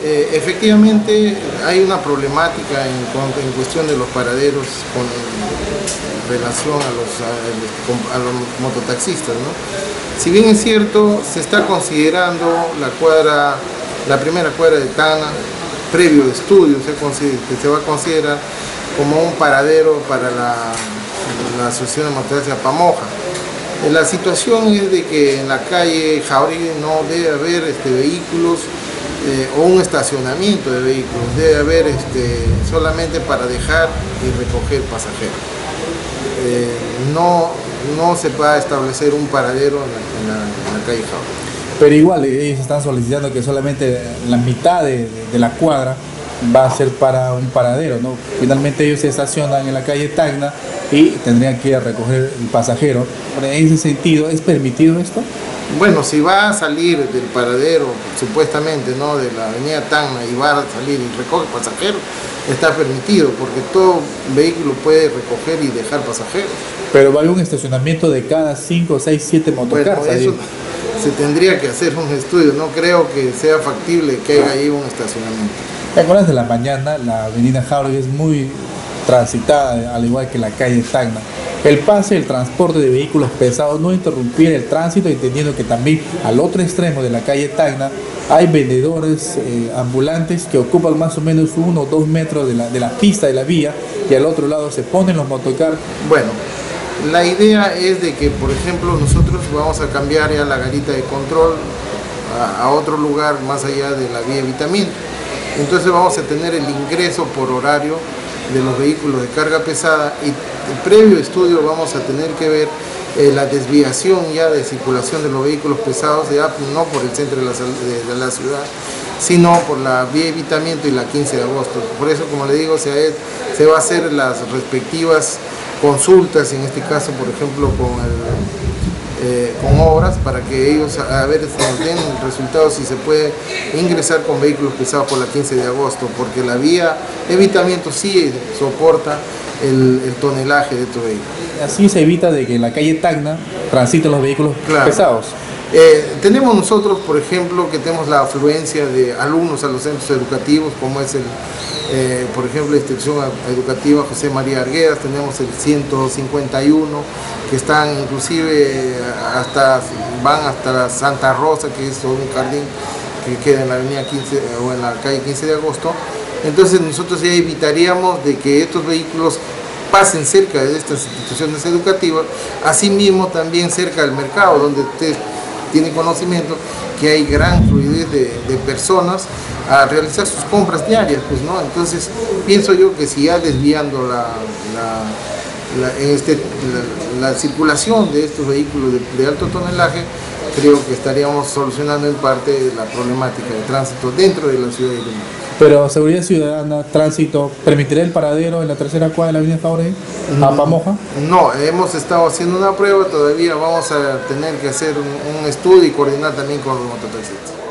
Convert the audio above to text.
Efectivamente hay una problemática en cuestión de los paraderos con relación a los mototaxistas, ¿no? Si bien es cierto, se está considerando la primera cuadra de Tacna, previo estudio, se va a considerar como un paradero para la Asociación de Mototaxistas Pamoja. La situación es de que en la calle Jauregui no debe haber vehículos o un estacionamiento de vehículos, debe haber solamente para dejar y recoger pasajeros. No se va a establecer un paradero en la calle Jauregui. Pero igual ellos están solicitando que solamente la mitad de la cuadra va a ser para un paradero, ¿no? Finalmente ellos se estacionan en la calle Tacna y tendrían que ir a recoger el pasajero. En ese sentido, ¿es permitido esto? Bueno, si va a salir del paradero, supuestamente, ¿no?, de la avenida Tacna y va a salir y recoge pasajeros, está permitido, porque todo vehículo puede recoger y dejar pasajeros. Pero va a haber un estacionamiento de cada 5, 6, 7 motocargas. Bueno, eso se tendría que hacer un estudio, no creo que sea factible que haya ahí un estacionamiento. En horas de la mañana, la avenida Jauregui es muy transitada, al igual que la calle Tacna. El pase, el transporte de vehículos pesados no interrumpir el tránsito, entendiendo que también al otro extremo de la calle Tacna hay vendedores ambulantes que ocupan más o menos 1 o 2 metros de la pista de la vía, y al otro lado se ponen los motocargas. Bueno, la idea es de que, por ejemplo, nosotros vamos a cambiar ya la garita de control a otro lugar más allá de la vía Vitamina. Entonces vamos a tener el ingreso por horario de los vehículos de carga pesada, y el previo estudio vamos a tener que ver la desviación ya de circulación de los vehículos pesados, ya no por el centro de la ciudad, sino por la vía Evitamiento y la 15 de agosto. Por eso, como le digo, se va a hacer las respectivas consultas, en este caso, por ejemplo, con obras, para que ellos a ver si nos den el resultado, si se puede ingresar con vehículos pesados por la 15 de agosto, porque la vía Evitamiento sí soporta el tonelaje de estos vehículos. Así se evita de que en la calle Tacna transiten los vehículos pesados. Tenemos nosotros, por ejemplo, que tenemos la afluencia de alumnos a los centros educativos, como es por ejemplo, la institución educativa José María Arguedas. Tenemos el 151, que están inclusive van hasta Santa Rosa, que es un jardín que queda en la avenida 15 o en la calle 15 de agosto. Entonces nosotros ya evitaríamos de que estos vehículos pasen cerca de estas instituciones educativas, asimismo también cerca del mercado, donde usted tiene conocimiento que hay gran fluidez de personas a realizar sus compras diarias, pues, ¿no? Entonces pienso yo que si ya desviando la circulación de estos vehículos de alto tonelaje, creo que estaríamos solucionando en parte la problemática de tránsito dentro de la ciudad de Lima. Pero Seguridad Ciudadana, Tránsito, ¿permitirá el paradero en la tercera cuadra de la avenida Jauregui a Pamoja? No, hemos estado haciendo una prueba, todavía vamos a tener que hacer un estudio y coordinar también con los mototaxistas.